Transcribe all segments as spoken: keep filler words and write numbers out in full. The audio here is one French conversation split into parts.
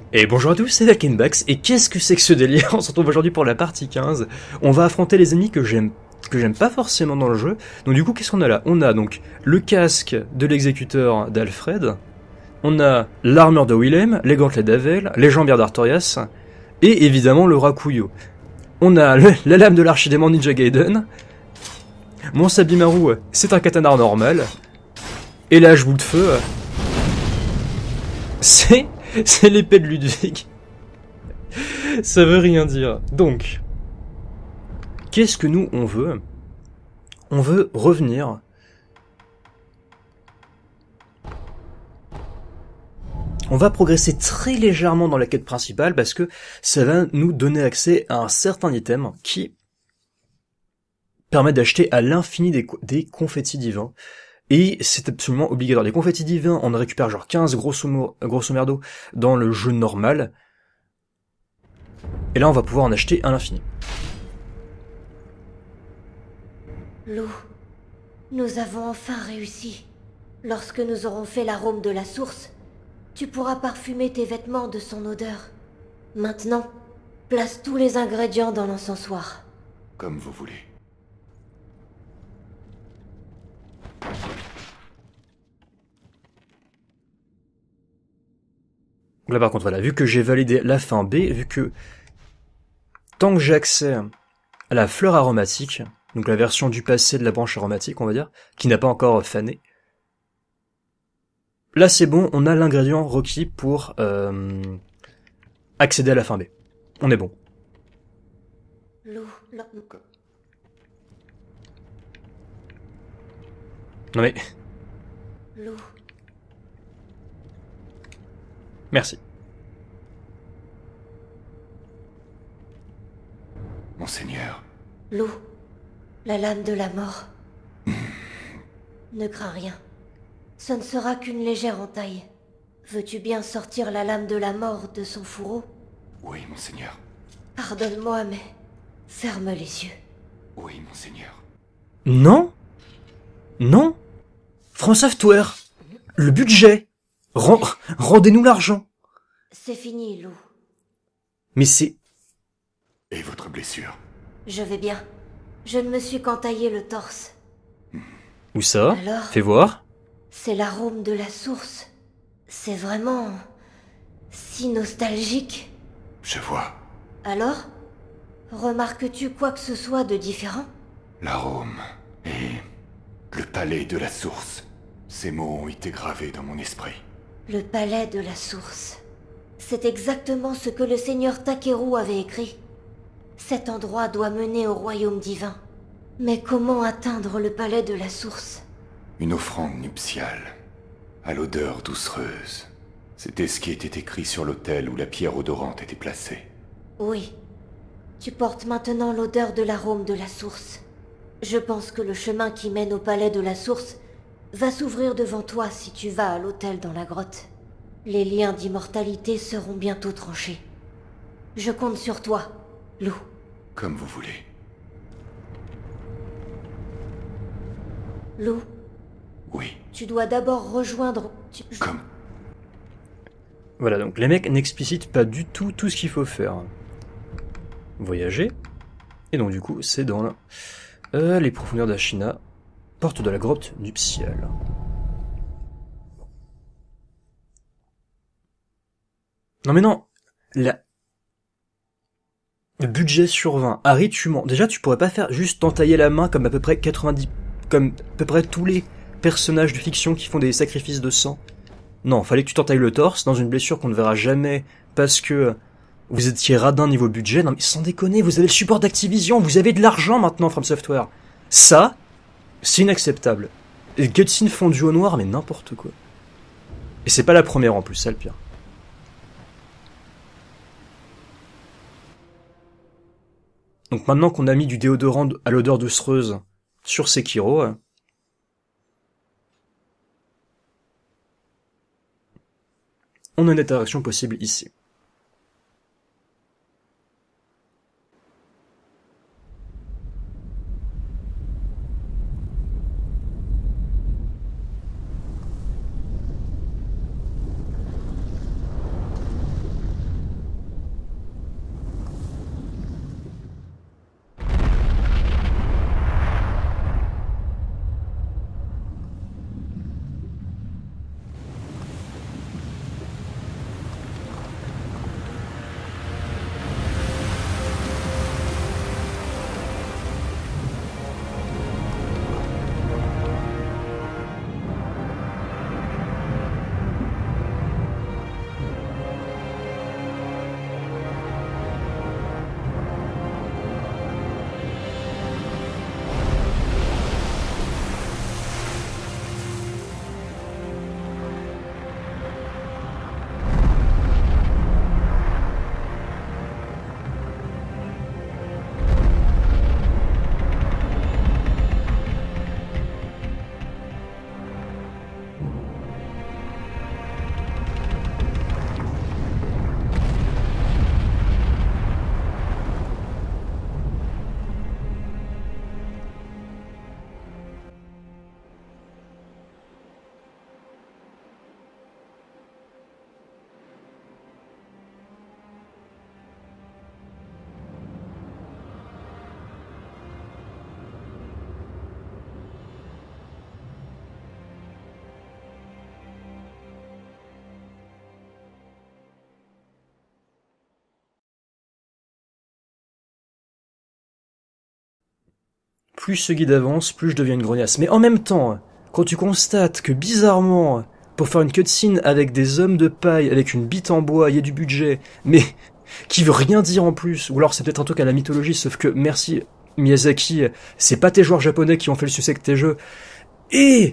Et bonjour à tous, c'est Valkenbax, et qu'est-ce que c'est que ce délire? On se retrouve aujourd'hui pour la partie quinze. On va affronter les ennemis que j'aime que j'aime pas forcément dans le jeu. Donc du coup, qu'est-ce qu'on a là? On a donc le casque de l'exécuteur d'Alfred, on a l'armure de Willem, les gantelets d'Avel, les jambières d'Artorias, et évidemment le Rakuyo. On a le, la lame de l'archidémon Ninja Gaiden, mon Sabimaru, c'est un katana normal, et la boule de feu, c'est... c'est l'épée de Ludwig. Ça veut rien dire. Donc, qu'est-ce que nous, on veut? On veut revenir... On va progresser très légèrement dans la quête principale parce que ça va nous donner accès à un certain item qui permet d'acheter à l'infini des, des confettis divins. Et c'est absolument obligatoire. Les confettis divins, on en récupère genre quinze grosso, mo grosso merdo dans le jeu normal. Et là, on va pouvoir en acheter à l'infini. Lou, nous avons enfin réussi. Lorsque nous aurons fait l'arôme de la source, tu pourras parfumer tes vêtements de son odeur. Maintenant, place tous les ingrédients dans l'encensoir. Comme vous voulez. Là par contre, voilà, vu que j'ai validé la fin B, vu que tant que j'ai accès à la fleur aromatique, donc la version du passé de la branche aromatique, on va dire, qui n'a pas encore fané, là c'est bon, on a l'ingrédient requis pour euh, accéder à la fin B. On est bon. Lou, Lou. Non mais... Lou. Merci. Monseigneur. Lou, la lame de la mort. Ne crains rien. Ce ne sera qu'une légère entaille. Veux-tu bien sortir la lame de la mort de son fourreau? Oui, monseigneur. Pardonne-moi, mais... ferme les yeux. Oui, monseigneur. Non? Non? From Software, le budget. Rend... Rendez-nous l'argent. C'est fini, Lou. Mais c'est... Et votre blessure? Je vais bien. Je ne me suis qu'entaillé le torse. Où ça? Alors? Fais voir. C'est l'arôme de la source. C'est vraiment... si nostalgique. Je vois. Alors? Remarques-tu quoi que ce soit de différent? L'arôme et le palais de la source. Ces mots ont été gravés dans mon esprit. Le palais de la source. C'est exactement ce que le seigneur Takeru avait écrit. Cet endroit doit mener au royaume divin. Mais comment atteindre le palais de la source? Une offrande nuptiale, à l'odeur doucereuse. C'était ce qui était écrit sur l'autel où la pierre odorante était placée. Oui. Tu portes maintenant l'odeur de l'arôme de la source. Je pense que le chemin qui mène au palais de la source va s'ouvrir devant toi si tu vas à l'hôtel dans la grotte. Les liens d'immortalité seront bientôt tranchés. Je compte sur toi, Lou. Comme vous voulez. Lou, Oui. tu dois d'abord rejoindre... tu- Comme... Voilà, donc les mecs n'explicitent pas du tout tout ce qu'il faut faire. Voyager. Et donc du coup, c'est dans la... euh, les profondeurs d'Ashina, porte de la grotte nuptiale. Non mais non, la... le budget sur vingt. Harry, tu mens. Déjà, tu pourrais pas faire juste t'entailler la main comme à peu près quatre-vingt-dix... comme à peu près tous les personnages de fiction qui font des sacrifices de sang. Non, fallait que tu t'entailles le torse dans une blessure qu'on ne verra jamais parce que vous étiez radin niveau budget. Non mais sans déconner, vous avez le support d'Activision, vous avez de l'argent maintenant, From Software. Ça, c'est inacceptable. Les cutscenes fondues au noir, mais n'importe quoi. Et c'est pas la première en plus, ça le pire. Donc maintenant qu'on a mis du déodorant à l'odeur doucereuse sur Sekiro, on a une interaction possible ici. plus ce guide avance, plus je deviens une grognasse. Mais en même temps, quand tu constates que bizarrement, pour faire une cutscene avec des hommes de paille, avec une bite en bois, il y a du budget, mais qui veut rien dire en plus, ou alors c'est peut-être un truc à la mythologie, sauf que, merci Miyazaki, c'est pas tes joueurs japonais qui ont fait le succès que tes jeux, et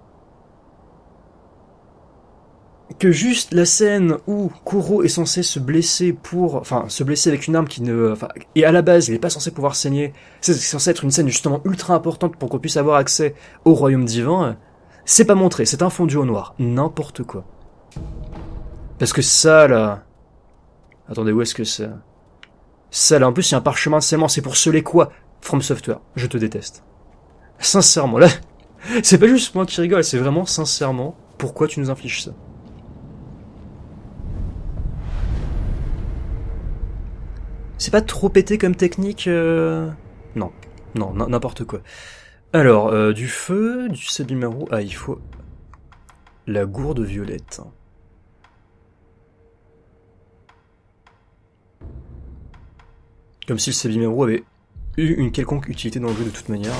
que juste la scène où Kuro est censé se blesser pour, enfin, se blesser avec une arme qui ne, enfin, et à la base, il est pas censé pouvoir saigner, c'est censé être une scène justement ultra importante pour qu'on puisse avoir accès au royaume divin, c'est pas montré, c'est un fondu au noir, n'importe quoi. Parce que ça, là, attendez, où est-ce que c'est? Ça, là, en plus, il y a un parchemin de scellement, c'est pour sceller quoi? From Software, je te déteste. Sincèrement, là, c'est pas juste moi qui rigole, c'est vraiment, sincèrement, pourquoi tu nous infliges ça? C'est pas trop pété comme technique euh... Non, non, n'importe quoi. Alors, euh, du feu, du Sebimaru... Ah, il faut... La gourde violette. Comme si le Sebimaru avait eu une quelconque utilité dans le jeu de toute manière.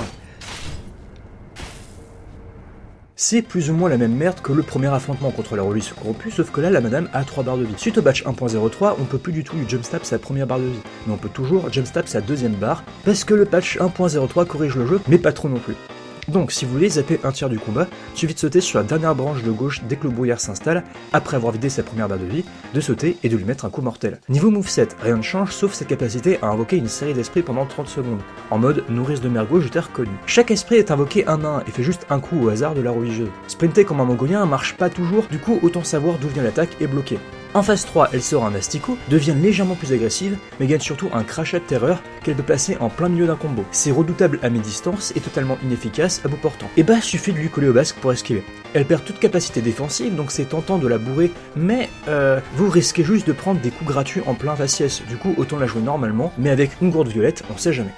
C'est plus ou moins la même merde que le premier affrontement contre la relique corrompue, sauf que là, la madame a trois barres de vie. Suite au patch un point zéro trois, on peut plus du tout lui jumpstab sa première barre de vie, mais on peut toujours jumpstab sa deuxième barre, parce que le patch un point zéro trois corrige le jeu, mais pas trop non plus. Donc, si vous voulez zapper un tiers du combat, il suffit de sauter sur la dernière branche de gauche dès que le brouillard s'installe, après avoir vidé sa première barre de vie, de sauter et de lui mettre un coup mortel. Niveau moveset, rien ne change sauf sa capacité à invoquer une série d'esprits pendant trente secondes, en mode nourrice de mergot je t'ai reconnu. Chaque esprit est invoqué un à un et fait juste un coup au hasard de la religieuse. Sprinter comme un mongolien marche pas toujours, du coup autant savoir d'où vient l'attaque et bloquer. En phase trois, elle sort un asticot, devient légèrement plus agressive, mais gagne surtout un crachat de terreur qu'elle peut placer en plein milieu d'un combo. C'est redoutable à mi-distance et totalement inefficace à bout portant. Et bah, suffit de lui coller au basque pour esquiver. Elle perd toute capacité défensive, donc c'est tentant de la bourrer, mais euh, vous risquez juste de prendre des coups gratuits en plein faciès. Du coup, autant la jouer normalement, mais avec une gourde violette, on sait jamais.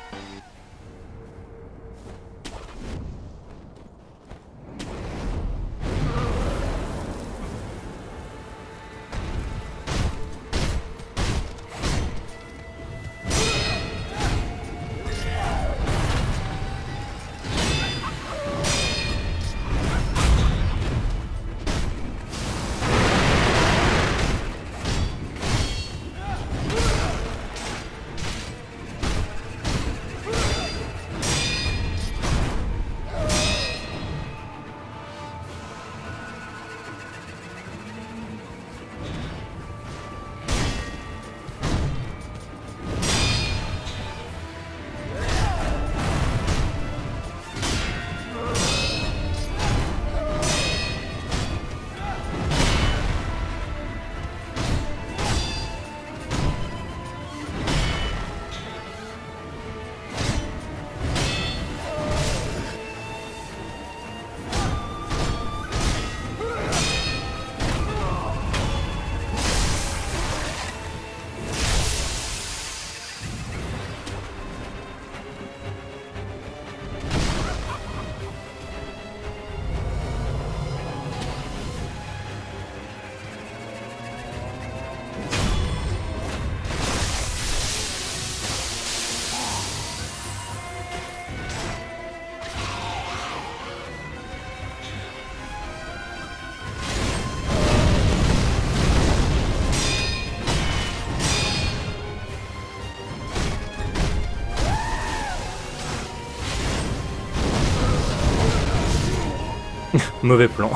Mauvais plan.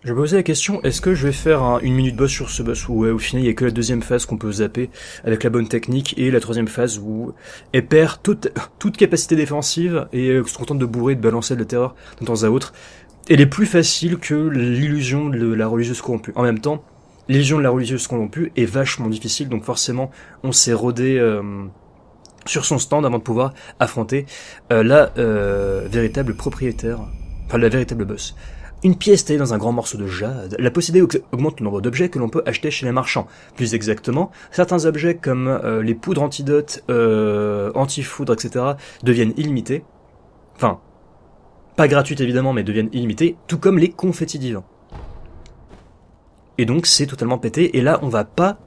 Je me posais la question, est-ce que je vais faire un, une minute boss sur ce boss où ouais, au final il y a que la deuxième phase qu'on peut zapper avec la bonne technique et la troisième phase où elle perd toute, toute capacité défensive et euh, se contente de bourrer et de balancer de la terreur de temps à autre. Elle est plus facile que l'illusion de la religieuse corrompue. En même temps, l'illusion de la religieuse corrompue est vachement difficile, donc forcément on s'est rodé euh, sur son stand avant de pouvoir affronter euh, la euh, véritable propriétaire, enfin la véritable boss. Une pièce taillée dans un grand morceau de jade, la posséder augmente le nombre d'objets que l'on peut acheter chez les marchands. Plus exactement, certains objets comme euh, les poudres antidotes, euh, anti-foudre, et cetera deviennent illimités. Enfin, pas gratuites évidemment, mais deviennent illimités, tout comme les confettis divins. Et donc c'est totalement pété, et là on va pas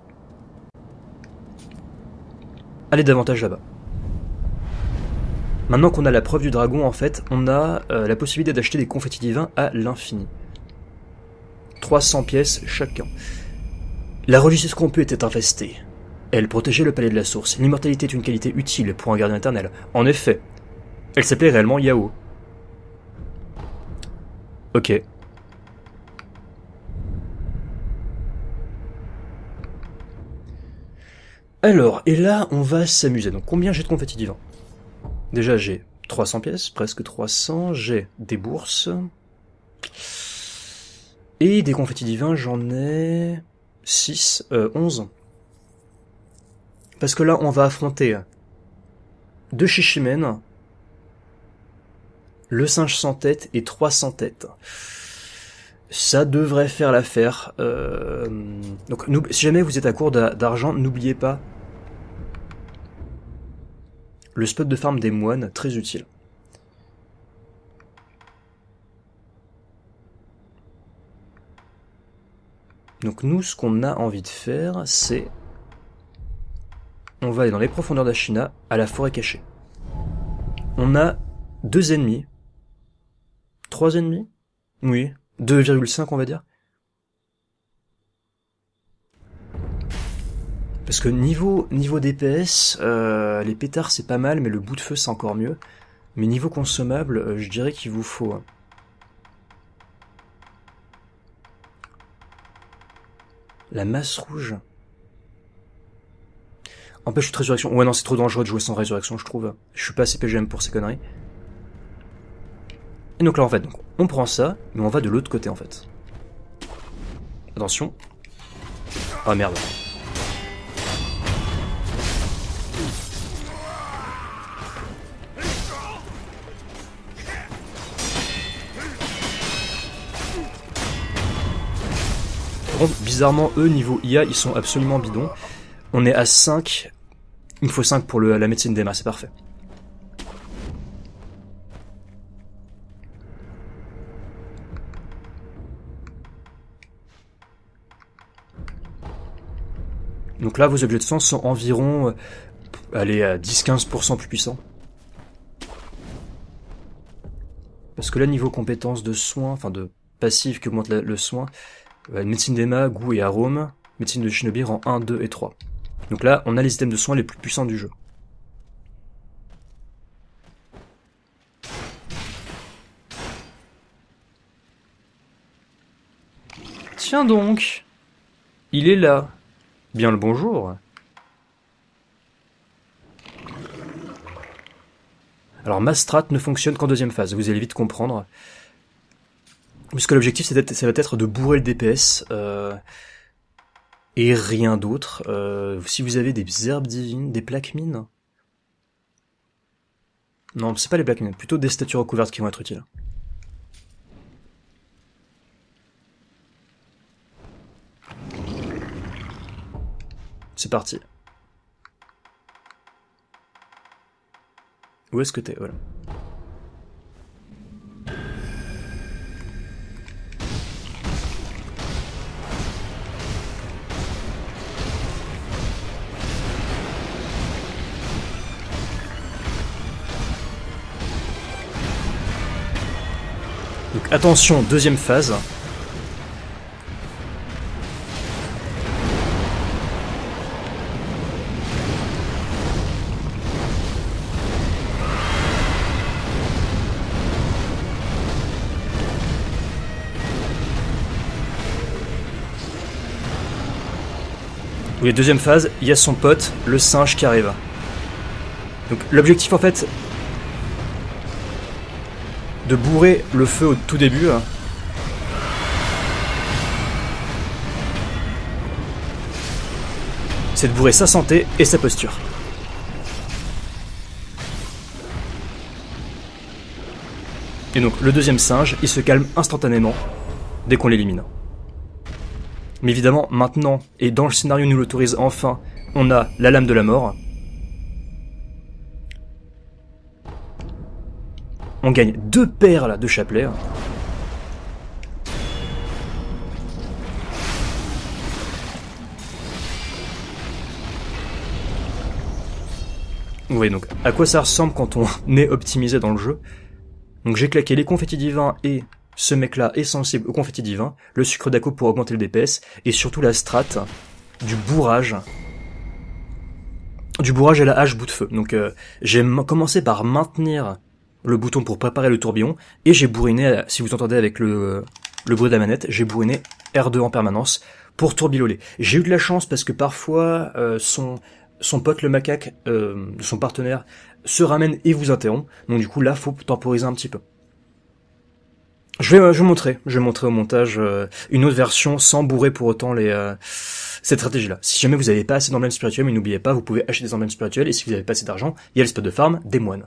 aller davantage là-bas. Maintenant qu'on a la preuve du dragon, en fait, on a euh, la possibilité d'acheter des confettis divins à l'infini. trois cents pièces chacun. La religieuse corrompue était infestée. Elle protégeait le palais de la source. L'immortalité est une qualité utile pour un gardien éternel. En effet, elle s'appelait réellement Yao. Ok. Alors, et là, on va s'amuser. Donc, combien j'ai de confettis divins ? Déjà, j'ai trois cents pièces, presque trois cents, j'ai des bourses, et des confettis divins, j'en ai six, euh, onze. Parce que là, on va affronter deux Shishimens, le singe sans tête et trois sans tête. Ça devrait faire l'affaire. Euh... Donc, si jamais vous êtes à court d'argent, n'oubliez pas le spot de farm des moines, très utile. Donc nous, ce qu'on a envie de faire, c'est... On va aller dans les profondeurs d'Ashina, à la forêt cachée. On a deux ennemis. Trois ennemis ? Oui. deux virgule cinq, on va dire. Parce que niveau, niveau D P S, euh, les pétards c'est pas mal, mais le bout de feu c'est encore mieux. Mais niveau consommable, euh, je dirais qu'il vous faut... Hein. La masse rouge. Empêche toute résurrection. Ouais non, c'est trop dangereux de jouer sans résurrection, je trouve. Je suis pas assez P G M pour ces conneries. Et donc là en fait, donc, on prend ça, mais on va de l'autre côté en fait. Attention. Ah merde. Bizarrement, eux, niveau I A, ils sont absolument bidons. On est à cinq. Il me faut cinq pour le, la médecine d'Emma, c'est parfait. Donc là, vos objets de sang sont environ, euh, allez, à dix à quinze pour cent plus puissants. Parce que là, niveau compétences de soins, enfin de passif qui augmente la, le soin, euh, médecine d'Emma, goût et arôme, médecine de Shinobi rang un, deux et trois. Donc là, on a les items de soins les plus puissants du jeu. Tiens donc, il est là. Bien le bonjour. Alors ma strat ne fonctionne qu'en deuxième phase, vous allez vite comprendre. Puisque l'objectif ça va être de bourrer le D P S euh, et rien d'autre. Euh, si vous avez des herbes divines, des plaques mines. Non, c'est pas les plaques mines, plutôt des statues recouvertes qui vont être utiles. C'est parti. Où est-ce que t'es? Voilà. Donc attention, deuxième phase. Oui, deuxième phase, il y a son pote, le singe qui arrive. Donc l'objectif en fait, de bourrer le feu au tout début. Hein. C'est de bourrer sa santé et sa posture. Et donc le deuxième singe, il se calme instantanément dès qu'on l'élimine. Mais évidemment, maintenant, et dans le scénario nous l'autorise enfin, on a la lame de la mort. On gagne deux perles de chapelet. Vous voyez donc à quoi ça ressemble quand on est optimisé dans le jeu. Donc j'ai claqué les confettis divins et ce mec-là est sensible aux confettis divins, le sucre d'Ako pour augmenter le D P S, et surtout la strat du bourrage. Du bourrage à la hache bout de feu. Donc euh, j'ai commencé par maintenir le bouton pour préparer le tourbillon, et j'ai bourriné, si vous entendez avec le, le bruit de la manette, j'ai bourriné R deux en permanence pour tourbiloler. J'ai eu de la chance parce que parfois euh, son, son pote le macaque, euh, son partenaire, se ramène et vous interrompt, donc du coup là faut temporiser un petit peu. Je vais, je vais montrer, je vais montrer au montage euh, une autre version sans bourrer pour autant les euh, cette stratégie-là. Si jamais vous n'avez pas assez d'emblèmes spirituels, mais n'oubliez pas, vous pouvez acheter des emblèmes spirituels, et si vous n'avez pas assez d'argent, il y a le spot de farm des moines.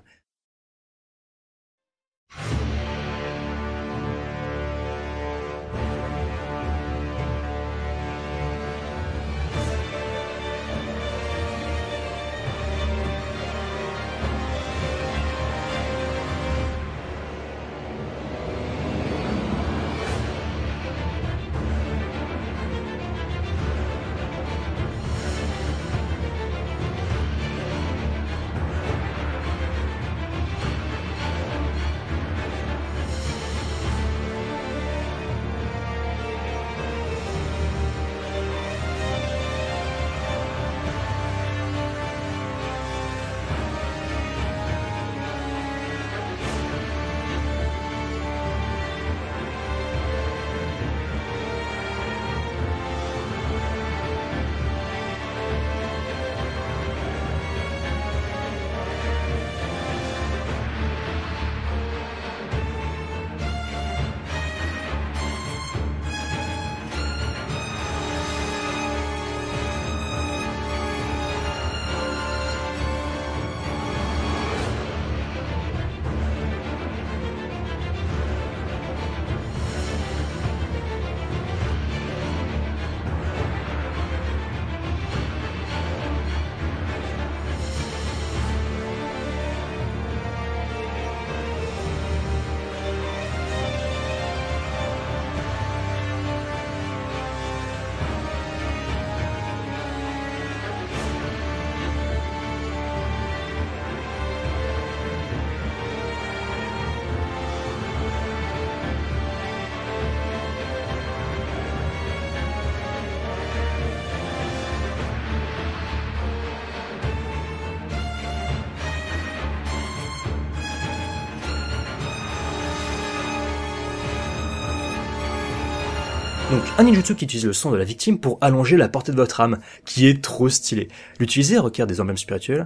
Donc un ninjutsu qui utilise le sang de la victime pour allonger la portée de votre âme, qui est trop stylé. L'utiliser requiert des emblèmes spirituels,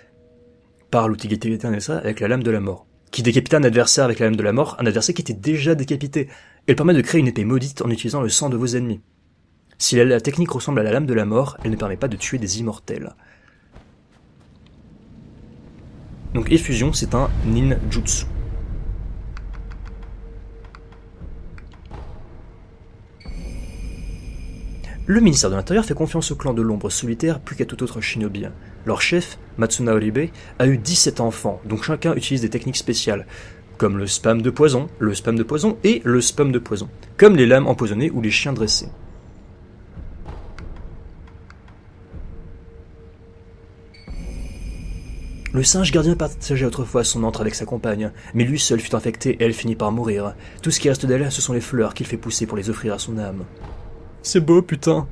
par l'outil Nessa avec la lame de la mort, qui décapite un adversaire avec la lame de la mort, un adversaire qui était déjà décapité. Elle permet de créer une épée maudite en utilisant le sang de vos ennemis. Si la, la technique ressemble à la lame de la mort, elle ne permet pas de tuer des immortels. Donc effusion, c'est un ninjutsu. Le ministère de l'Intérieur fait confiance au clan de l'ombre solitaire plus qu'à tout autre shinobi. Leur chef, Matsuna Oribe, a eu dix-sept enfants, donc chacun utilise des techniques spéciales, comme le spam de poison, le spam de poison et le spam de poison, comme les lames empoisonnées ou les chiens dressés. Le singe gardien partageait autrefois son antre avec sa compagne, mais lui seul fut infecté et elle finit par mourir. Tout ce qui reste d'elle, ce sont les fleurs qu'il fait pousser pour les offrir à son âme. C'est beau, putain.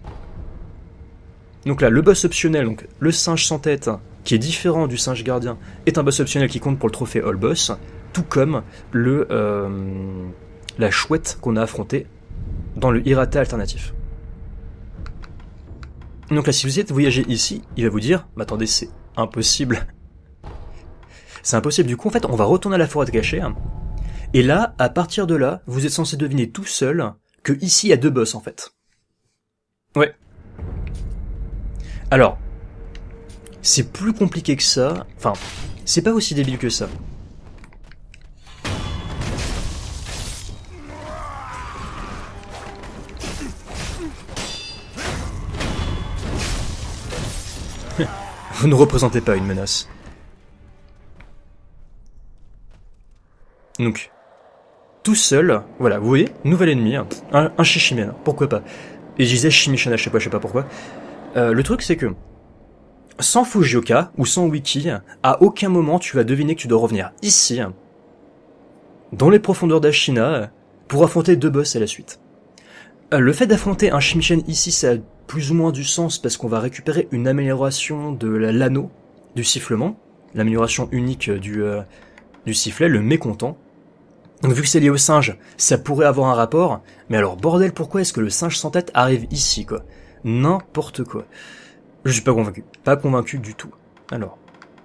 Donc là, le boss optionnel, donc le singe sans tête, qui est différent du singe gardien, est un boss optionnel qui compte pour le trophée All Boss, tout comme le euh, la chouette qu'on a affrontée dans le Hirata alternatif. Donc là, si vous êtes voyagé ici, il va vous dire, bah attendez, c'est impossible. C'est impossible, du coup, en fait, on va retourner à la forêt cachée. Et là, à partir de là, vous êtes censé deviner tout seul que ici, il y a deux boss, en fait. Ouais. Alors, c'est plus compliqué que ça. Enfin, c'est pas aussi débile que ça. Vous ne représentez pas une menace. Donc, tout seul, voilà, vous voyez, nouvel ennemi, un, un Shishimen, pourquoi pas. Et je disais Shimishan à chaque fois, je sais pas pourquoi. Euh, le truc c'est que, sans Fujioka, ou sans Wiki, à aucun moment tu vas deviner que tu dois revenir ici, dans les profondeurs d'Ashina, pour affronter deux boss à la suite. Euh, le fait d'affronter un Shimishan ici, ça a plus ou moins du sens, parce qu'on va récupérer une amélioration de l'anneau, du sifflement, l'amélioration unique du, euh, du sifflet, le mécontent. Donc vu que c'est lié au singe, ça pourrait avoir un rapport, mais alors bordel, pourquoi est-ce que le singe sans tête arrive ici, quoi? N'importe quoi. Je suis pas convaincu. Pas convaincu du tout. Alors...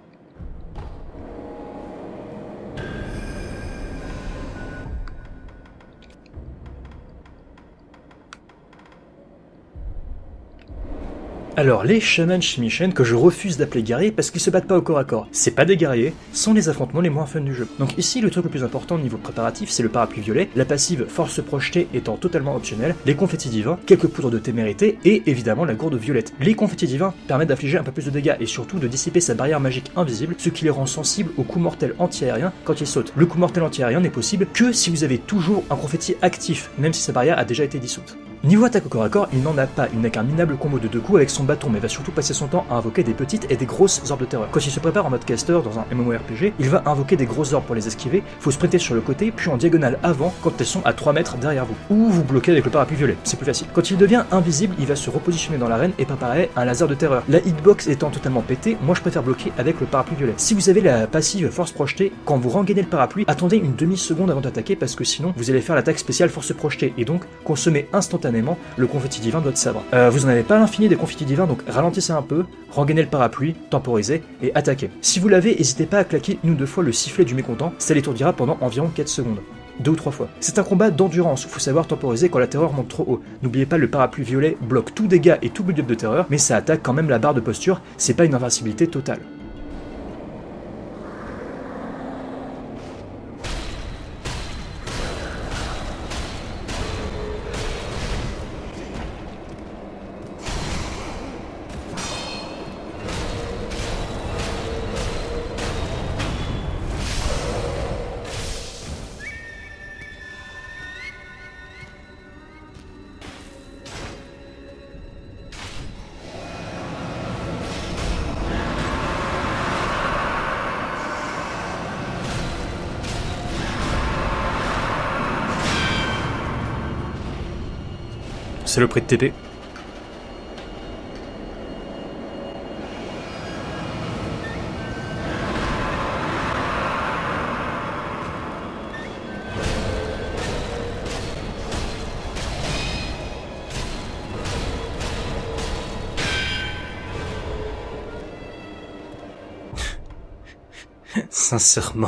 Alors, les Shaman Shimishen que je refuse d'appeler guerriers parce qu'ils se battent pas au corps à corps. C'est pas des guerriers, sont les affrontements les moins fun du jeu. Donc ici, le truc le plus important au niveau préparatif, c'est le parapluie violet, la passive force projetée étant totalement optionnelle, les confettis divins, quelques poudres de témérité et évidemment la gourde violette. Les confettis divins permettent d'infliger un peu plus de dégâts et surtout de dissiper sa barrière magique invisible, ce qui les rend sensibles aux coups mortels anti-aériens quand ils sautent. Le coup mortel anti-aérien n'est possible que si vous avez toujours un confetti actif, même si sa barrière a déjà été dissoute. Niveau attaque au corps à corps, il n'en a pas, il n'a qu'un minable combo de deux coups avec son bâton, mais va surtout passer son temps à invoquer des petites et des grosses orbes de terreur. Quand il se prépare en mode caster dans un MMORPG, il va invoquer des grosses orbes pour les esquiver, faut sprinter sur le côté, puis en diagonale avant quand elles sont à trois mètres derrière vous. Ou vous bloquez avec le parapluie violet, c'est plus facile. Quand il devient invisible, il va se repositionner dans l'arène et préparer un laser de terreur. La hitbox étant totalement pétée, moi je préfère bloquer avec le parapluie violet. Si vous avez la passive force projetée, quand vous rengainez le parapluie, attendez une demi-seconde avant d'attaquer parce que sinon vous allez faire l'attaque spéciale force projetée et donc consommer instantanément le confetti divin de votre sabre. Euh, vous n'en avez pas l'infini des confettis divins, donc ralentissez un peu, rengainez le parapluie, temporisez et attaquez. Si vous l'avez, n'hésitez pas à claquer une ou deux fois le sifflet du mécontent, ça l'étourdira pendant environ quatre secondes. Deux ou trois fois. C'est un combat d'endurance, faut savoir temporiser quand la terreur monte trop haut. N'oubliez pas, le parapluie violet bloque tout dégât et tout build-up de terreur, mais ça attaque quand même la barre de posture, c'est pas une invincibilité totale. C'est le prix de T P. Sincèrement.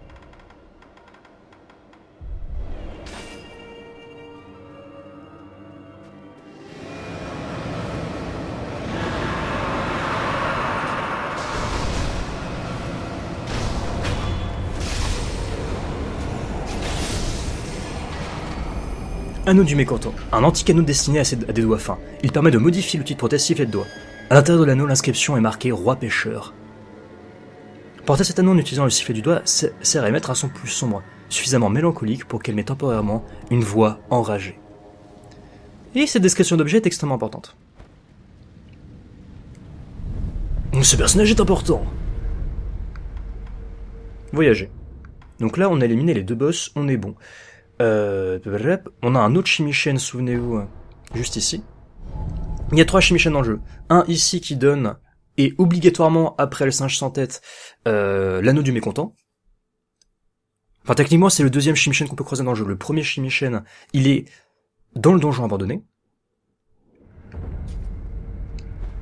Anneau du mécontent. Un anti-anneau destiné à, ses, à des doigts fins. Il permet de modifier l'outil de prothèse sifflet de doigt. À l'intérieur de l'anneau, l'inscription est marquée Roi Pêcheur. Porter cet anneau en utilisant le sifflet du doigt sert à émettre un son plus sombre, suffisamment mélancolique pour calmer temporairement une voix enragée. Et cette description d'objet est extrêmement importante. Ce personnage est important. Voyager. Donc là, on a éliminé les deux boss, on est bon. Euh, on a un autre Shimishen, souvenez-vous, juste ici. Il y a trois Shimishen dans le jeu. Un ici qui donne, et obligatoirement après le singe sans tête, euh, l'anneau du mécontent. Enfin, techniquement, c'est le deuxième Shimishen qu'on peut croiser dans le jeu. Le premier Shimishen, il est dans le donjon abandonné.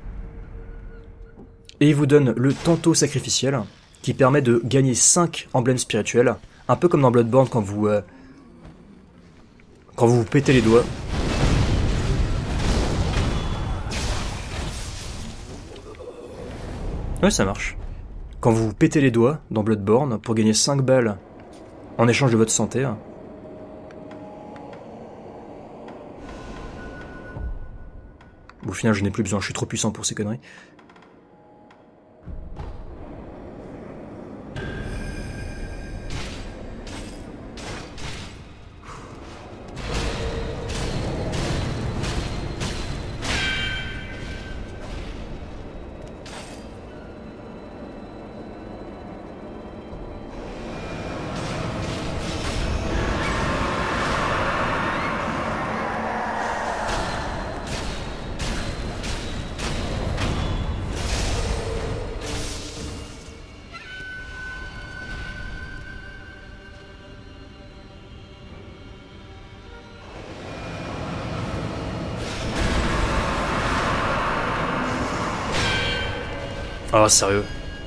Et il vous donne le Tanto sacrificiel, qui permet de gagner cinq emblèmes spirituels, un peu comme dans Bloodborne quand vous... Euh, quand vous vous pétez les doigts. Ouais, ça marche. Quand vous vous pétez les doigts dans Bloodborne pour gagner cinq balles en échange de votre santé. Au final, je n'ai plus besoin, je suis trop puissant pour ces conneries. Ah, sérieux?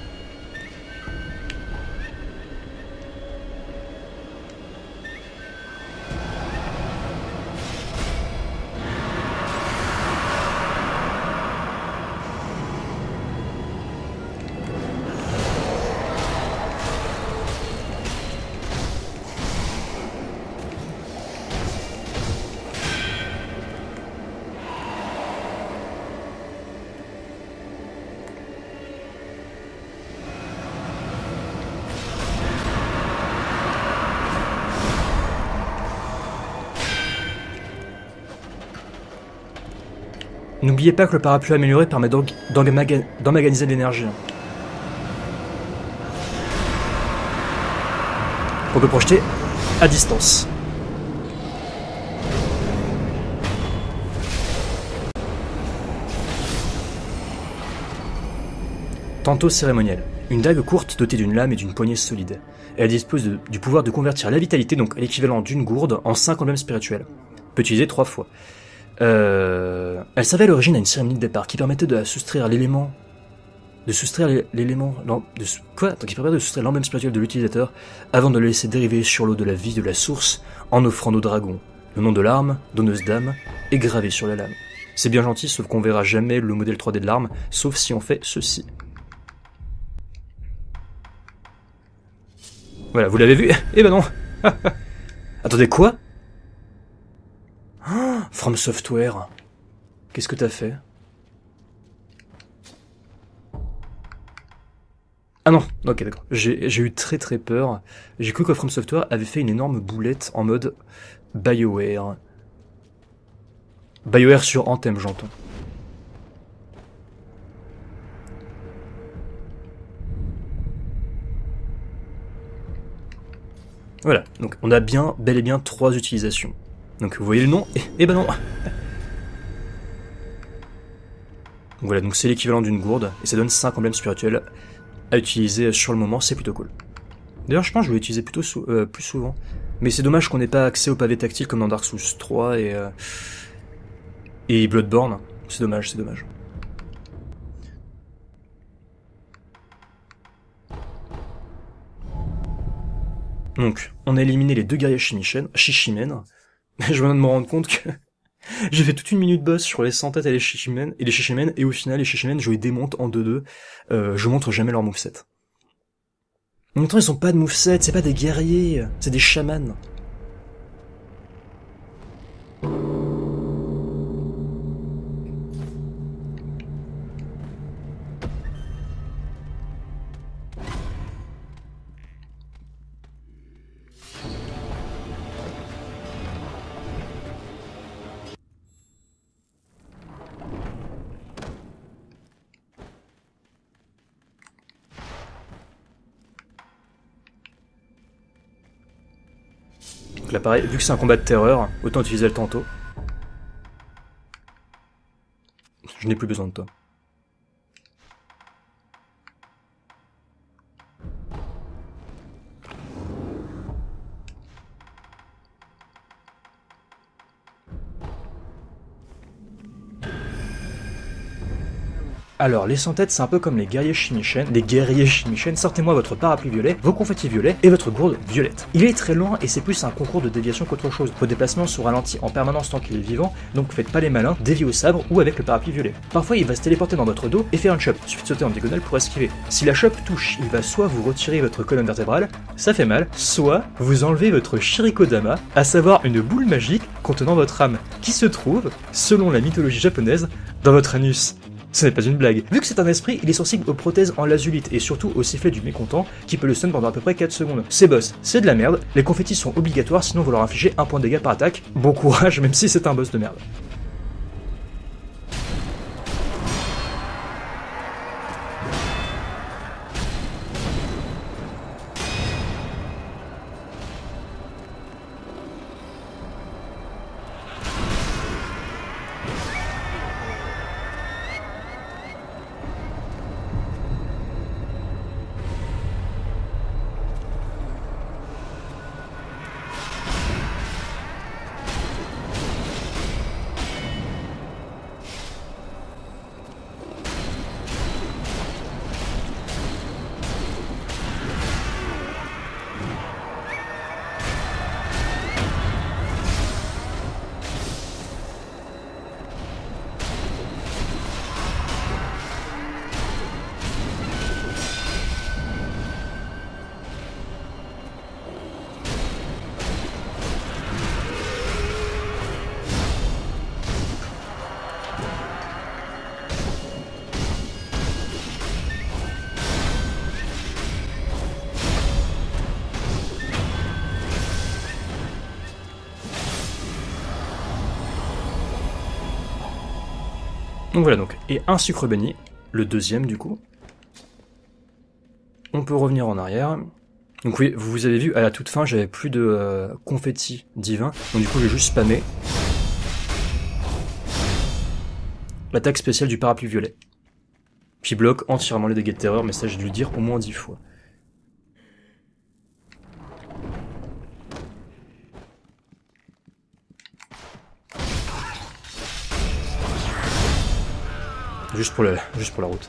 N'oubliez pas que le parapluie amélioré permet d'emmaganiser de l'énergie. On peut projeter à distance. Tanto cérémoniel. Une dague courte dotée d'une lame et d'une poignée solide. Elle dispose de, du pouvoir de convertir la vitalité, donc l'équivalent d'une gourde, en cinq emblèmes spirituels. Peut utiliser trois fois. Euh, elle servait à l'origine à une cérémonie de départ qui permettait de soustraire l'élément, de soustraire l'élément, de quoi, donc qui permettait de soustraire l'emblème spirituel de l'utilisateur avant de le laisser dériver sur l'eau de la vie de la source en offrant au dragon. Le nom de l'arme, donneuse d'âme, est gravé sur la lame. C'est bien gentil, sauf qu'on verra jamais le modèle trois D de l'arme, sauf si on fait ceci. Voilà, vous l'avez vu? Eh ben non. Attendez, quoi? Ah, From Software. Qu'est-ce que t'as fait? Ah non, ok d'accord. J'ai eu très très peur. J'ai cru que From Software avait fait une énorme boulette en mode BioWare. BioWare sur Anthem, j'entends. Voilà, donc on a bien, bel et bien trois utilisations. Donc vous voyez le nom? Eh, eh ben non. Voilà, donc c'est l'équivalent d'une gourde, et ça donne cinq emblèmes spirituels à utiliser sur le moment, c'est plutôt cool. D'ailleurs je pense que je vais l'utiliser plutôt sou euh, plus souvent. Mais c'est dommage qu'on n'ait pas accès au pavé tactile comme dans Dark Souls trois et, euh, et Bloodborne. C'est dommage, c'est dommage. Donc, on a éliminé les deux guerriers Shishimen. Je viens de me rendre compte que j'ai fait toute une minute boss sur les sans-têtes et les Shishimen, et les Shishimen, et au final, les Shishimen, je les démonte en deux deux. Euh, je montre jamais leur moveset. En même temps, ils ont pas de moveset, c'est pas des guerriers, c'est des chamans. Donc là pareil, vu que c'est un combat de terreur, autant utiliser le Tanto. Je n'ai plus besoin de toi. Alors, les sans-têtes, c'est un peu comme les guerriers Shinichen. Les guerriers Shinichen, sortez-moi votre parapluie violet, vos confettis violets et votre gourde violette. Il est très lent et c'est plus un concours de déviation qu'autre chose. Vos déplacements sont ralentis en permanence tant qu'il est vivant, donc faites pas les malins, déviez au sabre ou avec le parapluie violet. Parfois, il va se téléporter dans votre dos et faire une chope. Il suffit de sauter en diagonale pour esquiver. Si la chope touche, il va soit vous retirer votre colonne vertébrale, ça fait mal, soit vous enlevez votre Shirikodama, à savoir une boule magique contenant votre âme, qui se trouve, selon la mythologie japonaise, dans votre anus. Ce n'est pas une blague. Vu que c'est un esprit, il est sensible aux prothèses en lazulite et surtout au sifflet du mécontent qui peut le stun pendant à peu près quatre secondes. C'est boss, c'est de la merde, les confettis sont obligatoires sinon vous leur infligez un point de dégâts par attaque. Bon courage même si c'est un boss de merde. Donc voilà donc, et un sucre béni, le deuxième du coup. On peut revenir en arrière. Donc oui, vous avez vu, à la toute fin, j'avais plus de euh, confetti divin, donc du coup j'ai juste spammé l'attaque spéciale du parapluie violet, qui bloque entièrement les dégâts de terreur, mais ça j'ai dû le dire au moins dix fois. Juste pour, le, juste pour la route.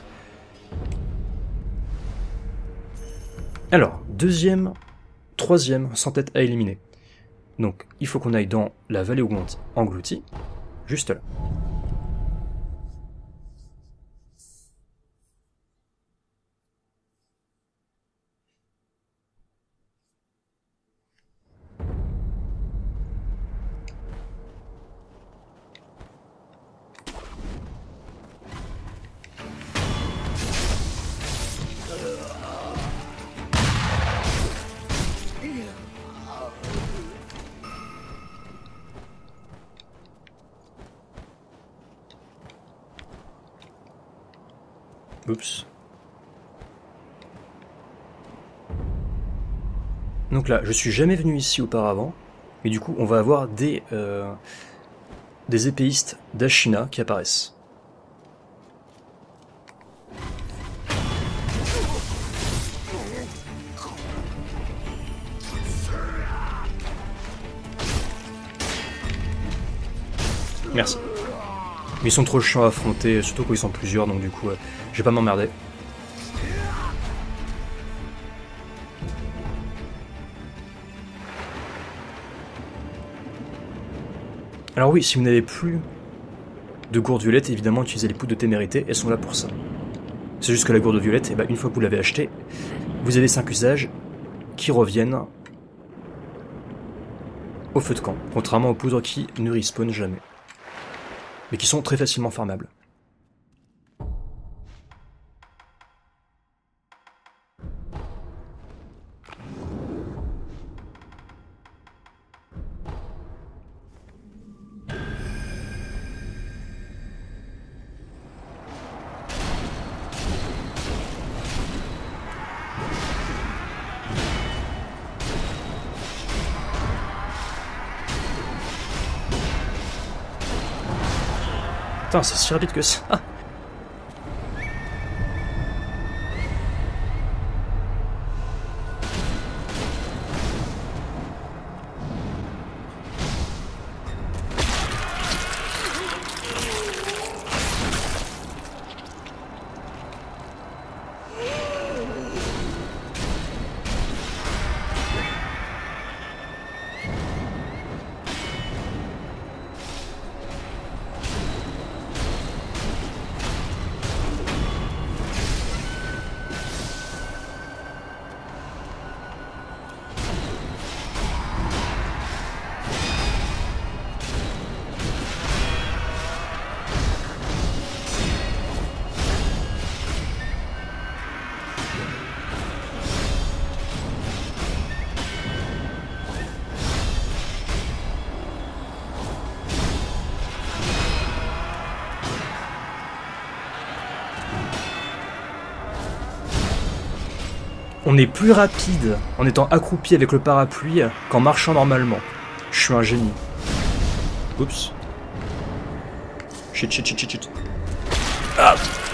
Alors, deuxième, troisième sans-tête à éliminer. Donc, il faut qu'on aille dans la vallée engloutie, juste là. Oups. Donc là, je suis jamais venu ici auparavant, et du coup, on va avoir des euh, des épéistes d'Ashina qui apparaissent. Merci. Ils sont trop chiants à affronter, surtout quand ils sont plusieurs, donc du coup, euh, je vais pas m'emmerder. Alors oui, si vous n'avez plus de gourde violette, évidemment, utilisez les poudres de témérité, elles sont là pour ça. C'est juste que la gourde violette, eh ben, une fois que vous l'avez achetée, vous avez cinq usages qui reviennent au feu de camp, contrairement aux poudres qui ne respawnent jamais, mais qui sont très facilement farmables. Putain, c'est si rapide que ça. On est plus rapide en étant accroupi avec le parapluie qu'en marchant normalement. Je suis un génie. Oups. Shit, shit, shit, shit, shit. Ah.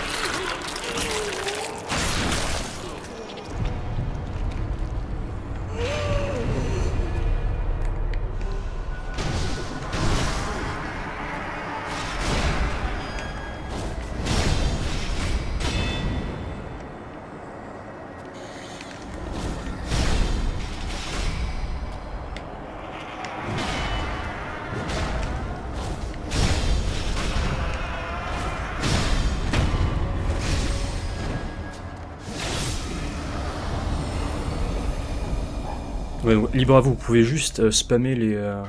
Ouais, libre à vous, vous pouvez juste euh, spammer les... Euh...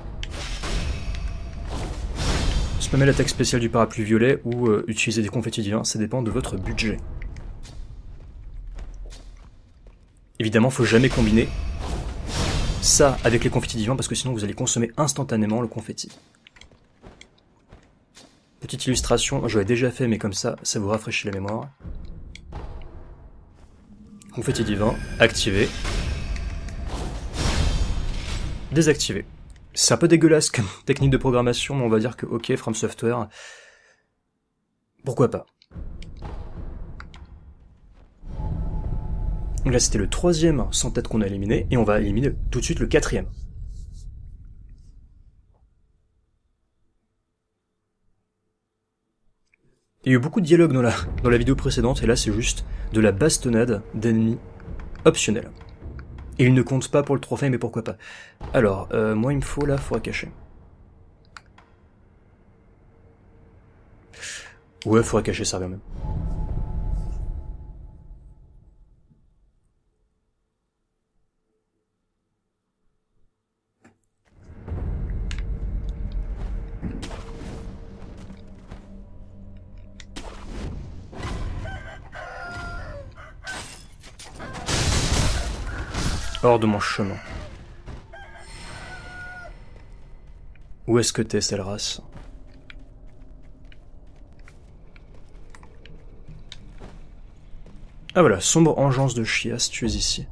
Spammer l'attaque spéciale du parapluie violet ou euh, utiliser des confettis divins, ça dépend de votre budget. Évidemment, faut jamais combiner ça avec les confettis divins parce que sinon vous allez consommer instantanément le confetti. Petite illustration, je l'ai déjà fait mais comme ça, ça vous rafraîchit la mémoire. Confetti divin, activé. Désactivé. C'est un peu dégueulasse comme technique de programmation, mais on va dire que ok, From Software, pourquoi pas. Donc là c'était le troisième sans tête qu'on a éliminé, et on va éliminer tout de suite le quatrième. Il y a eu beaucoup de dialogues dans la, dans la vidéo précédente, et là c'est juste de la bastonnade d'ennemis optionnels. Et il ne compte pas pour le trophée, mais pourquoi pas. Alors, euh, moi il me faut là, faut à cacher. Ouais, faut à cacher ça quand même. Hors de mon chemin. Où est-ce que t'es, cette race? Ah voilà, sombre engeance de chiasse, tu es ici.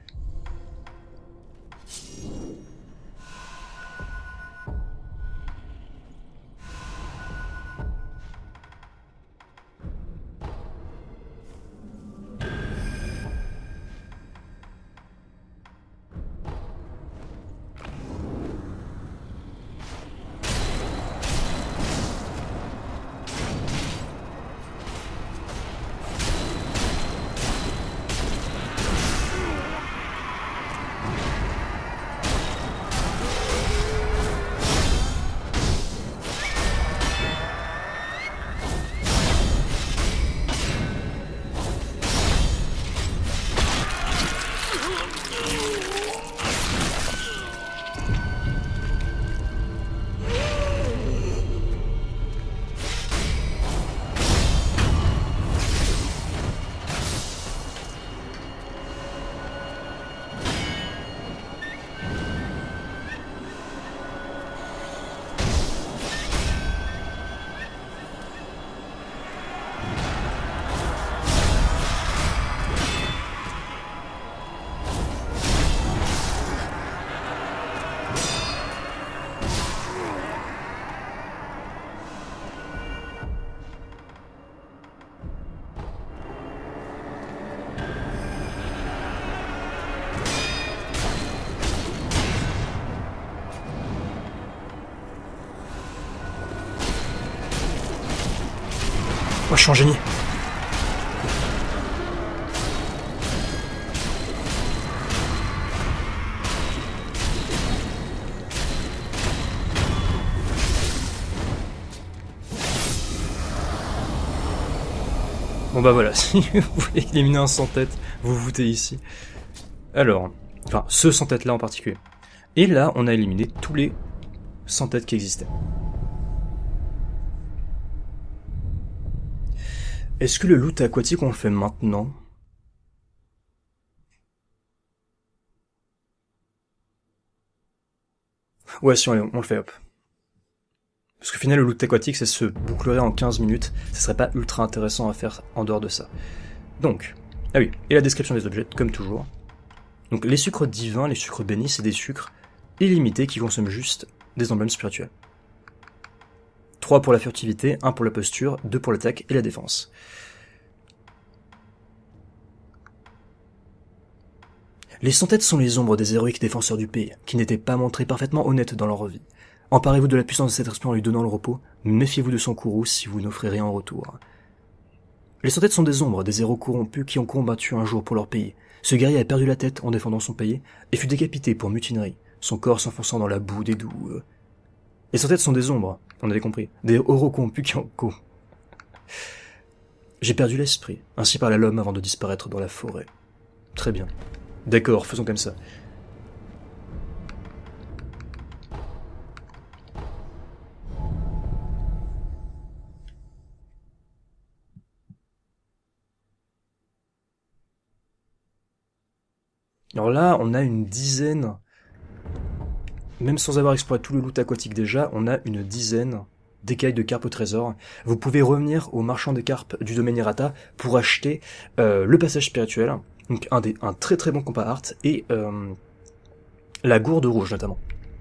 Moi, je suis un génie. Bon bah voilà, si vous voulez éliminer un sans-tête, vous vous foutez ici. Alors, enfin, ce sans-tête là en particulier. Et là, on a éliminé tous les sans-têtes qui existaient. Est-ce que le loot aquatique on le fait maintenant? Ouais, si on, on le fait, hop. Parce que finalement le loot aquatique ça se bouclerait en quinze minutes, ça serait pas ultra intéressant à faire en dehors de ça. Donc, Ah oui, et la description des objets, comme toujours. Donc les sucres divins, les sucres bénis, c'est des sucres illimités qui consomment juste des emblèmes spirituels. trois pour la furtivité, un pour la posture, deux pour l'attaque et la défense. Les sans-têtes sont les ombres des héroïques défenseurs du pays, qui n'étaient pas montrés parfaitement honnêtes dans leur vie. Emparez-vous de la puissance de cet esprit en lui donnant le repos, méfiez-vous de son courroux si vous n'offrez rien en retour. Les sans-têtes sont des ombres, des héros corrompus qui ont combattu un jour pour leur pays. Ce guerrier a perdu la tête en défendant son pays, et fut décapité pour mutinerie, son corps s'enfonçant dans la boue des douves. Les sans-têtes sont des ombres, on avait compris, des héros corrompus qui ont... Co... J'ai perdu l'esprit, ainsi parla l'homme avant de disparaître dans la forêt. Très bien. D'accord, faisons comme ça. Alors là, on a une dizaine, même sans avoir exploré tout le loot aquatique déjà, on a une dizaine d'écailles de carpe au trésor. Vous pouvez revenir au marchand des carpes du domaine Hirata pour acheter euh, le passage spirituel, donc un, des, un très très bon compas art, et euh, la gourde rouge notamment.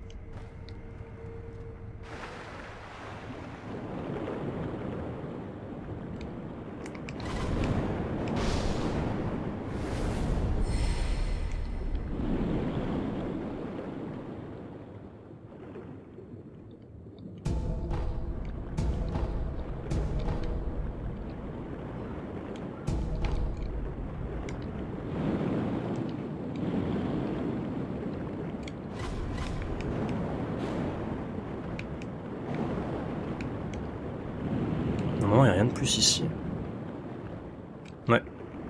Normalement, il n'y a rien de plus ici. Ouais.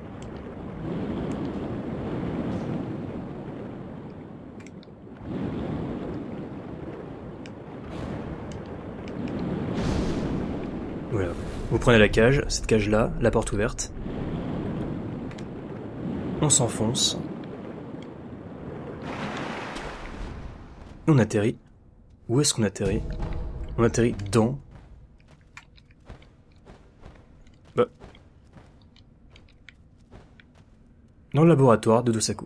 Voilà. Vous prenez la cage, cette cage-là, la porte ouverte. On s'enfonce. Et on atterrit. Où est-ce qu'on atterrit? On atterrit dans... Bah. Dans le laboratoire de Dosaku.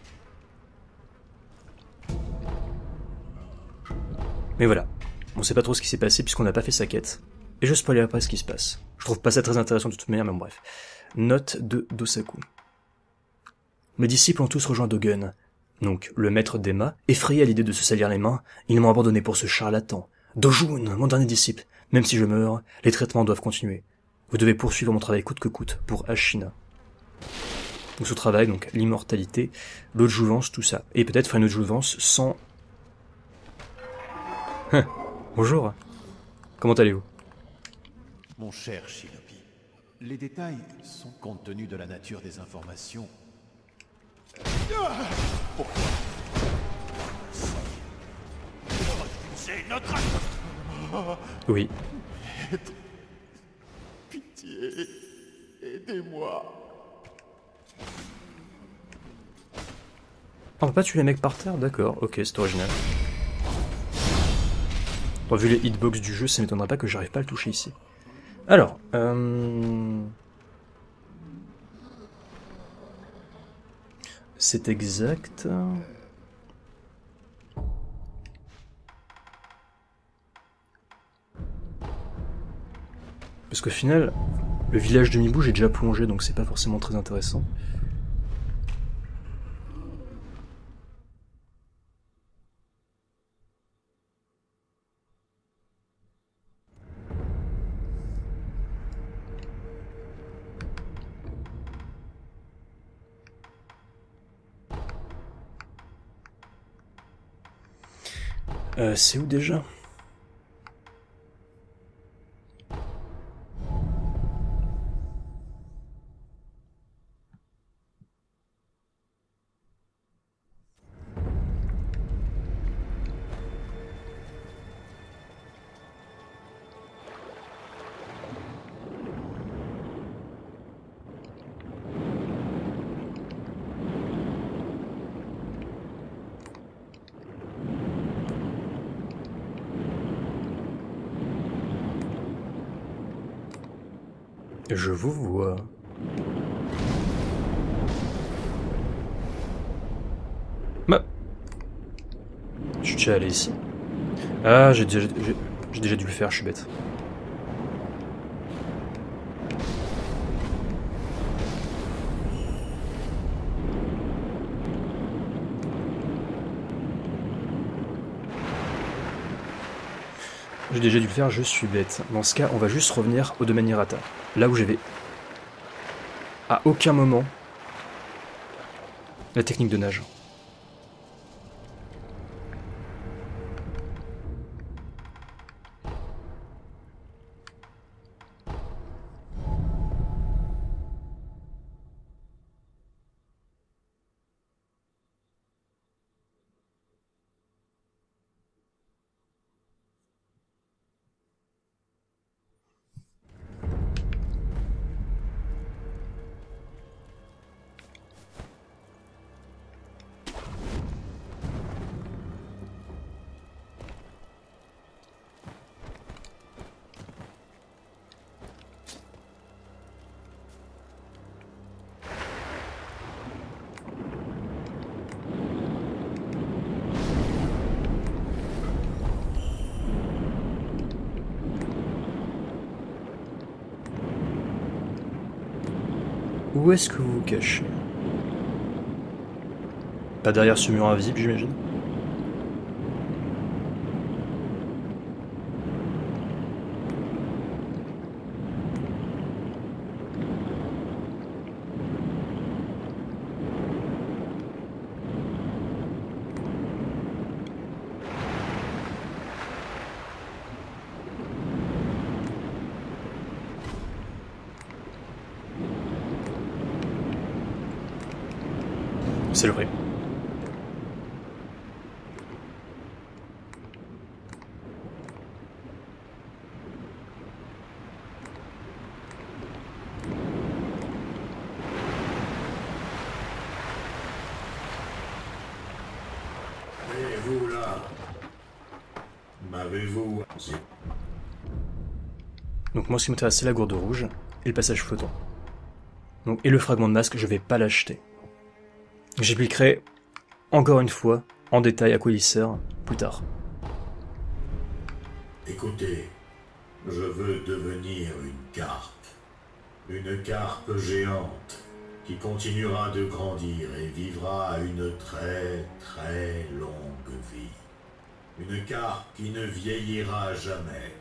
Mais voilà. On sait pas trop ce qui s'est passé puisqu'on n'a pas fait sa quête. Et je spoilerai pas ce qui se passe. Je trouve pas ça très intéressant de toute manière, mais bon, bref. Note de Dosaku. Mes disciples ont tous rejoint Dogen. Donc, le maître d'Emma, effrayé à l'idée de se salir les mains, ils m'ont abandonné pour ce charlatan. Dojun, mon dernier disciple. Même si je meurs, les traitements doivent continuer. Vous devez poursuivre mon travail coûte que coûte pour Ashina. Donc ce travail, donc l'immortalité, l'autre jouvence, tout ça. Et peut-être faire une autre jouvence sans... Bonjour. Comment allez-vous? Mon cher Shinobi, les détails sont compte tenu de la nature des informations. Pourquoi? C'est notre... Oui. Pitié, aidez-moi. On peut pas tuer les mecs par terre? D'accord, ok, c'est original. Bon, vu les hitbox du jeu, ça m'étonnerait pas que j'arrive pas à le toucher ici. Alors, euh... c'est exact... Parce qu'au final, le village de Mibu, j'ai déjà plongé, donc c'est pas forcément très intéressant. Euh, c'est où déjà ? Je vous vois. Je suis déjà allé ici. Ah, j'ai déjà, j'ai, j'ai déjà dû le faire, je suis bête. J'ai déjà dû le faire, je suis bête. Dans ce cas, on va juste revenir au domaine Hirata. Là où j'avais à aucun moment la technique de nage. Où est-ce que vous vous cachez? Pas derrière ce mur invisible, j'imagine? C'est le vrai. Et vous là, m'avez-vous... Donc moi ce qui m'intéresse c'est la gourde rouge et le passage flottant. Donc, et le fragment de masque, je vais pas l'acheter. J'expliquerai encore une fois en détail à quoi il sert plus tard. Écoutez, je veux devenir une carpe. Une carpe géante qui continuera de grandir et vivra une très très longue vie. Une carpe qui ne vieillira jamais.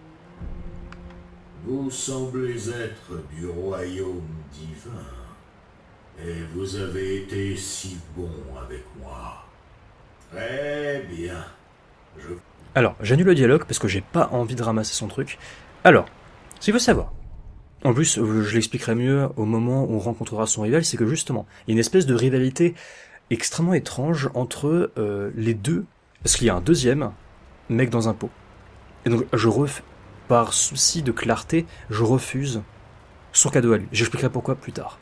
Vous semblez être du royaume divin. Et vous avez été si bon avec moi. Très bien. Je... Alors, j'annule le dialogue parce que j'ai pas envie de ramasser son truc. Alors, ce qu'il faut savoir, en plus, je l'expliquerai mieux au moment où on rencontrera son rival, c'est que justement, il y a une espèce de rivalité extrêmement étrange entre euh, les deux, parce qu'il y a un deuxième mec dans un pot. Et donc, je ref... par souci de clarté, je refuse son cadeau à lui. J'expliquerai pourquoi plus tard.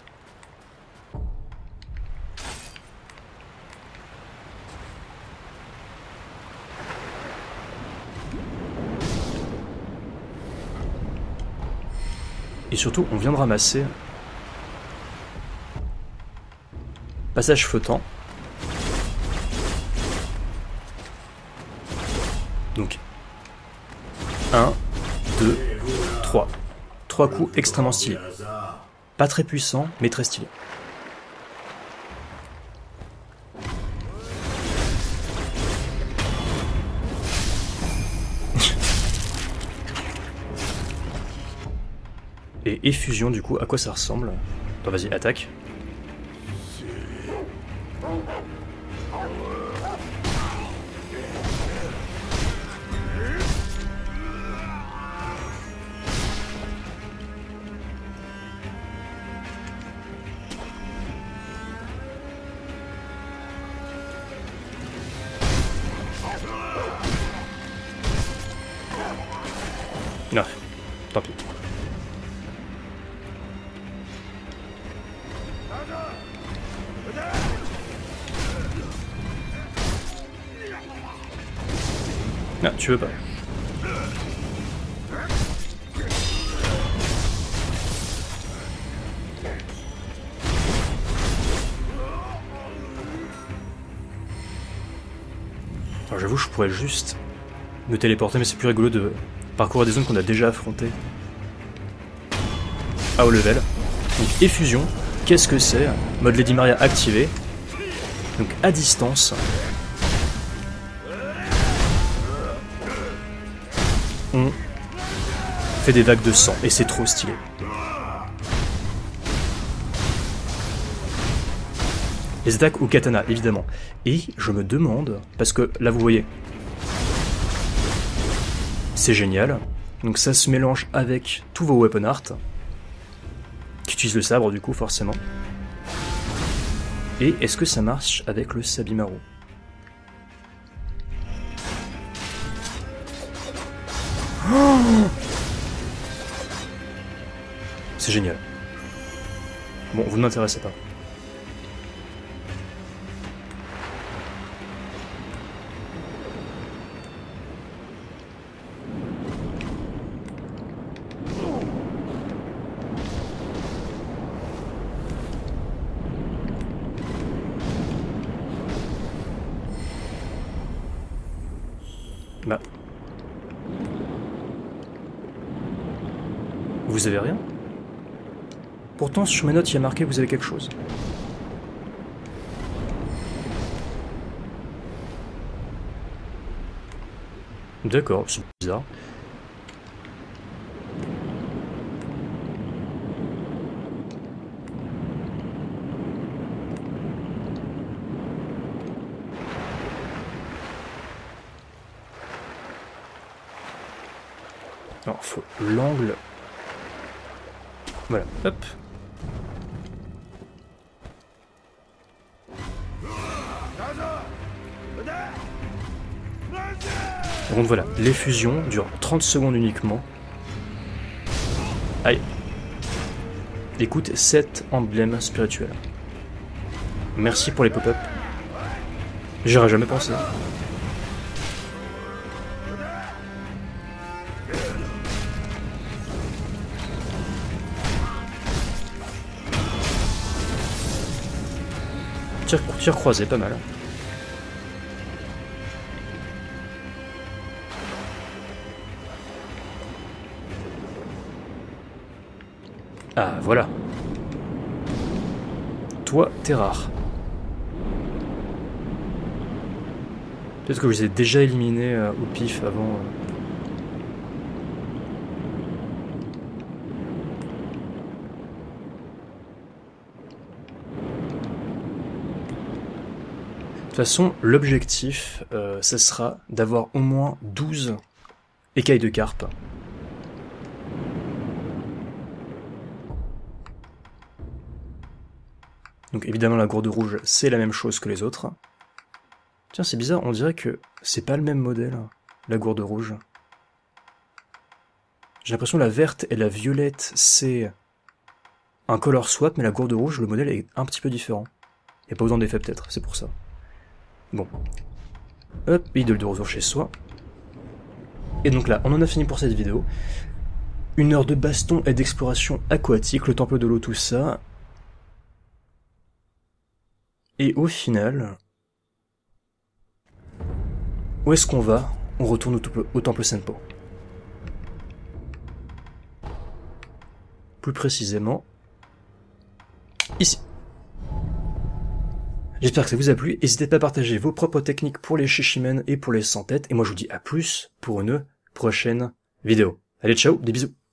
Et surtout, on vient de ramasser passage flottant. Donc, un, deux, trois. Trois coups extrêmement stylés. Pas très puissants, mais très stylés. Et effusion, du coup, à quoi ça ressemble? Attends, vas-y, attaque. Non, tant pis. Non, tu veux pas. Alors j'avoue, je pourrais juste me téléporter, mais c'est plus rigolo de parcourir des zones qu'on a déjà affrontées à haut level. Donc effusion, qu'est-ce que c'est? Mode Lady Maria activé. Donc à distance. On fait des vagues de sang, et c'est trop stylé. Les attaques au katana, évidemment. Et je me demande, parce que là vous voyez, c'est génial. Donc ça se mélange avec tous vos weapon art, qui utilisent le sabre du coup forcément. Et est-ce que ça marche avec le Sabimaru? Oh, c'est génial. Bon, vous ne m'intéressez pas. Bah. Vous avez rien? Pourtant, sur mes notes, il y a marqué que vous avez quelque chose. D'accord, c'est bizarre. Alors, faut l'angle. Voilà, hop. Donc voilà, l'effusion dure trente secondes uniquement. Aïe. Écoute, sept emblèmes spirituels. Merci pour les pop-up. J'aurais jamais pensé. Tir, tir croisé, pas mal. Ah, voilà. Toi, t'es rare. Peut-être que je les ai déjà éliminés euh, au pif avant. Euh... De toute façon, l'objectif, euh, ce sera d'avoir au moins douze écailles de carpe. Donc évidemment la gourde rouge, c'est la même chose que les autres. Tiens, c'est bizarre, on dirait que c'est pas le même modèle, la gourde rouge. J'ai l'impression que la verte et la violette, c'est un color swap, mais la gourde rouge, le modèle est un petit peu différent. Il n'y a pas autant d'effets peut-être, c'est pour ça. Bon. Hop, idole de retour chez soi. Et donc là, on en a fini pour cette vidéo. Une heure de baston et d'exploration aquatique, le temple de l'eau, tout ça. Et au final... Où est-ce qu'on va? On retourne au temple, au temple Senpou. Plus précisément... ici. J'espère que ça vous a plu, n'hésitez pas à partager vos propres techniques pour les Shishimen et pour les sans-têtes, et moi je vous dis à plus pour une prochaine vidéo. Allez, ciao, des bisous.